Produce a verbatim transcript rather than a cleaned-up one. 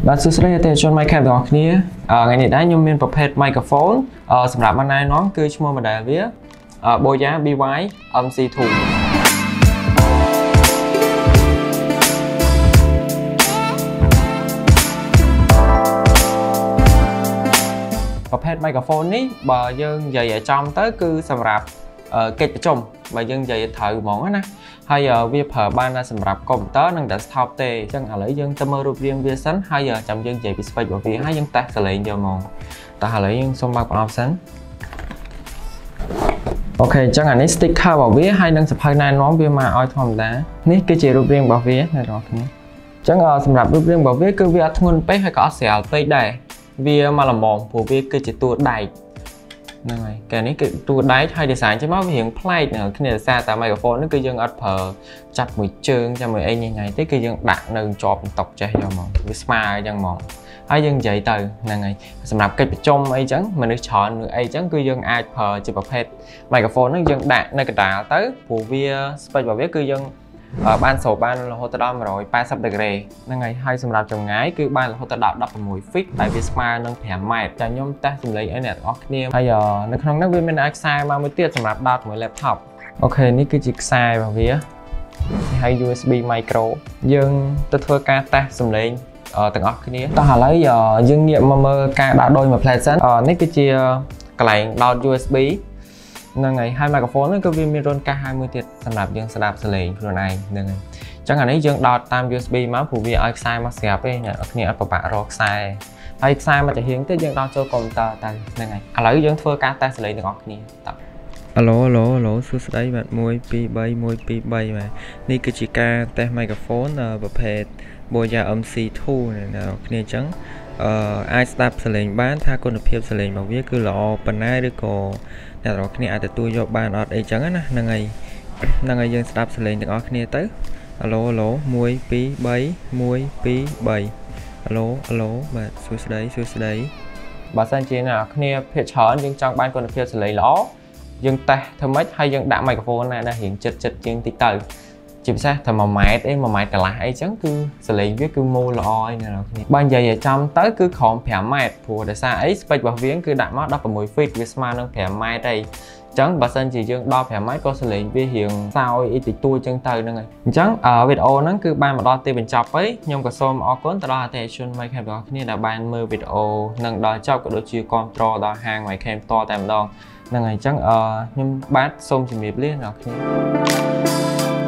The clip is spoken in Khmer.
បាទសួស្តីទេជន Mic ទាំងអស់គ្នាថ្ងៃនេះដែរខ្ញុំមានប្រភេទ microphone សម្រាប់បានណែនាំគឺឈ្មោះ model វា Boya ប៊ី វ៉ាយ អឹម ស៊ី ทู ប្រភេទ microphone នេះបើយើងនិយាយឲ្យចំទៅគឺសម្រាប់កិច្ចប្រជុំបើយើងនិយាយត្រូវហ្មងណាហើយវាប្រើបានសម្រាប់កុំព្យូទ័រនិង desktop ទេអញ្ចឹងឥឡូវយើងទៅមើលរូបរាងវាសិនហើយចាំយើងនិយាយពី spec របស់វាហើយយើងតេស្តសលេងយកហ្មងតោះឥឡូវយើងសូមបើកប្រអប់សិនអូខេអញ្ចឹងអានេះ sticker របស់វាហើយនឹងសភៅណែនាំវាមកឲ្យធម្មតានេះគឺជារូបរាងរបស់វាអ្នកនរគ្នាអញ្ចឹងសម្រាប់រូបរាងរបស់វាគឺវាអត់ធ្ងន់ពេកហើយក៏អត់ស្រាលពេកដែរវាមកល្មមព្រោះវាគឺជាតួដែកហ្នឹងហើយកាលនេះគឺតួដែកហើយ design ចេញមកវារៀងប្លែកនៅគ្នាដោយសារតែ microphone នេះគឺយើងអត់ប្រើចាប់មួយជើងចាំមួយអីញ៉ៃញ៉ៃទេគឺយើងដាក់នៅជាប់បន្តុកចេះយកមកវាស្មើអញ្ចឹងហ្មងហើយយើងនិយាយទៅហ្នឹងហើយសម្រាប់កិច្ចប្រជុំអីចឹងមនុស្សច្រើនឬអីចឹងគឺយើងអាចប្រើជាប្រភេទ microphone ហ្នឹងយើងដាក់នៅកណ្ដាលទៅព្រោះវា spec របស់វាគឺយើងបានស្រូបបានរហូតដល់một trăm tám mươiដឺក្រេហ្នឹងហើយហើយសម្រាប់ចម្ងាយគឺបានរហូតដល់ដប់ប្រាំមួយ feet ដែលវាស្មើនឹងប្រាំម៉ែត្រចាខ្ញុំតេស្តសម្លេងឲ្យអ្នកទាំងអស់គ្នាហើយនៅក្នុងហ្នឹងវាមានអាចខ្សែមកមួយទៀតសម្រាប់ដោតមួយ laptop អូខេនេះគឺជាខ្សែរបស់វាហើយ ยู เอส บี micro យើងទៅធ្វើការតេស្តសម្លេងទាំងអស់គ្នាតោះឥឡូវយើងងាកមកមើលការដោតដូចមួយផ្លែសិននេះគឺជាកន្លែងដោត ยู เอส บี ហ្នឹងហើយហើយ microphone ហ្នឹងគឺវាមានរន្ធកាសហើយមួយទៀតសម្រាប់យើងស្ដាប់សំឡេងខ្លួនឯងហ្នឹងហើយអញ្ចឹងអានេះយើងដោតតាម ยู เอส บี មកព្រោះវាឲ្យខ្សែមកស្រាប់ទេអ្នកនរគ្នាអត់ពិបាករកខ្សែហើយខ្សែមកចំហៀងទៀតយើងដោតចូលកុំព្យូទ័រទៅហ្នឹងហើយឥឡូវយើងធ្វើការតេស្តសំឡេងទាំងអស់គ្នាតើអាឡូអាឡូអាឡូសួស្តីបាទមួយពីរបីមួយពីរបីបាទនេះគឺជាការតេស្ត microphone ប្រភេទ Boya អឹម ស៊ី ทู អ្នកនរគ្នាអញ្ចឹងអឺអាចស្ដាប់សំឡេងបានថាគុណភាពសំឡេងរបស់វាគឺល្អប៉ុណ្ណាឬក៏អ្នកនរគ្នាអាចទទួលយកបានអត់អីចឹងណាហ្នឹងហើយហ្នឹងហើយយើងស្ដាប់សំឡេងទាំងអស់គ្នាទៅអាឡូអាឡូមួយពីរបីមួយពីរបីអាឡូអាឡូបាទសួស្តីសួស្តីបើសិនជាអ្នកនរគ្នាភាគច្រើនយើងចង់បានគុណភាពសំឡេងល្អយើងតេស្តធ្វើម៉េចហើយយើងដាក់ microphone ណាដែលរៀងចិត្តចិត្តជាងតិចទៅជាពិសេសតែមួយម៉ែត្រអីមួយម៉ែត្រកន្លះអីចឹងគឺសលេងវាគឺមូលល្អឯណាគ្នាបើនិយាយឲ្យចំទៅគឺក្រោមប្រាំម៉ែត្រព្រោះដោយសារអី spec របស់វាគឺដាក់មកដប់ប្រាំមួយ feet វាស្មើនឹងប្រាំម៉ែត្រអីចឹងបើសិនជាយើងដល់ប្រាំម៉ែត្រក៏សលេងវារៀងសោយអីតិចតួចចឹងទៅហ្នឹងហើយអញ្ចឹងវីដេអូហ្នឹងគឺបានមកដល់ទីបញ្ចប់ហើយខ្ញុំក៏សូមអរគុណទៅដល់អតិថិជន Mic របស់គ្នាដែលបានមើលវីដេអូនឹងដល់ចប់ក៏ដូចជាគាំទ្រដល់ហាង Mic ផ្ទាល់តែម្ដងហ្នឹងហើយអញ្ចឹងខ្ញុំបាទសូមជម្រាបលាអ្នកគ្នា